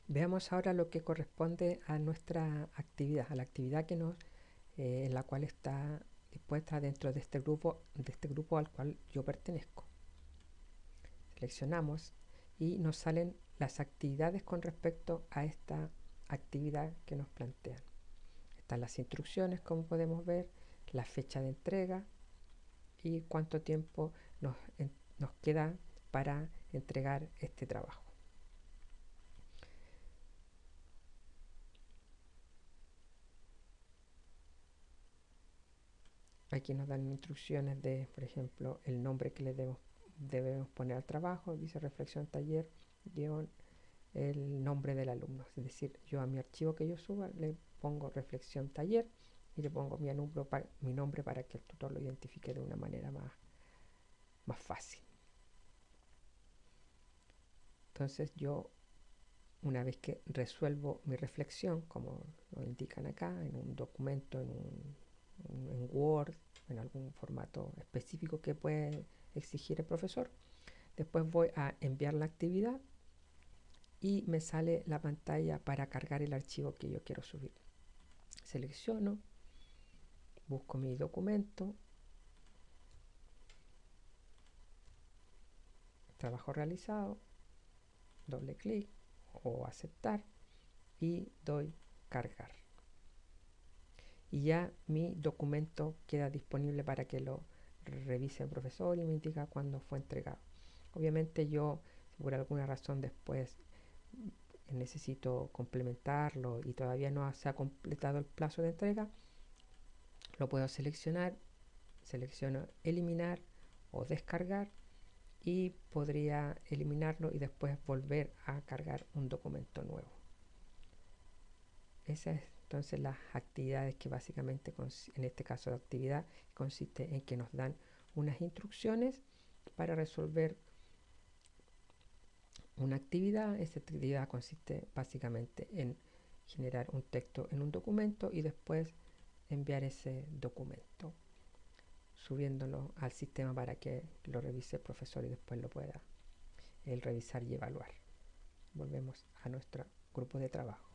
Veamos ahora lo que corresponde a nuestra actividad, a la actividad en la cual está dispuesta dentro de este grupo al cual yo pertenezco. Seleccionamos y nos salen las actividades con respecto a esta actividad que nos plantean. Están las instrucciones, como podemos ver, la fecha de entrega y cuánto tiempo nos queda para entregar este trabajo. Aquí nos dan instrucciones de, por ejemplo, el nombre que le debemos poner al trabajo. Dice reflexión taller guión el nombre del alumno. Es decir, yo a mi archivo que yo suba le pongo reflexión taller y le pongo mi nombre para que el tutor lo identifique de una manera más fácil. Entonces yo, una vez que resuelvo mi reflexión, como lo indican acá, en un documento, en Word, en algún formato específico que puede exigir el profesor, después voy a enviar la actividad y me sale la pantalla para cargar el archivo que yo quiero subir. Selecciono, busco mi documento, trabajo realizado, doble clic o aceptar y doy cargar. Y ya mi documento queda disponible para que lo revise el profesor y me indica cuándo fue entregado. Obviamente yo, si por alguna razón después necesito complementarlo y todavía no se ha completado el plazo de entrega, lo puedo seleccionar, selecciono eliminar o descargar y podría eliminarlo y después volver a cargar un documento nuevo. Esas es entonces las actividades que básicamente, en este caso de actividad, consiste en que nos dan unas instrucciones para resolver una actividad. Esa actividad consiste básicamente en generar un texto en un documento y después enviar ese documento, subiéndolo al sistema para que lo revise el profesor y después lo pueda él revisar y evaluar. Volvemos a nuestro grupo de trabajo.